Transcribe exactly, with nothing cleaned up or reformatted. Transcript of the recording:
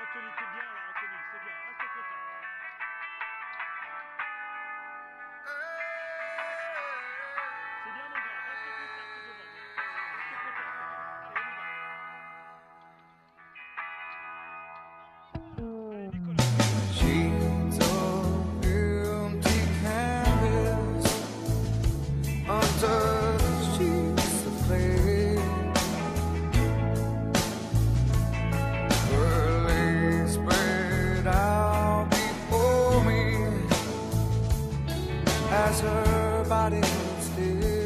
Anthony, t'es bien là, Anthony, c'est bien, reste content. C'est bien, mon gars, reste contact devant, voilà. Reste contact, c'est bien. Allez, on y va. Allez, Nicolas. Sheets of empty canvas untouched sheets of clay. Her legs spread out before me as her body held still.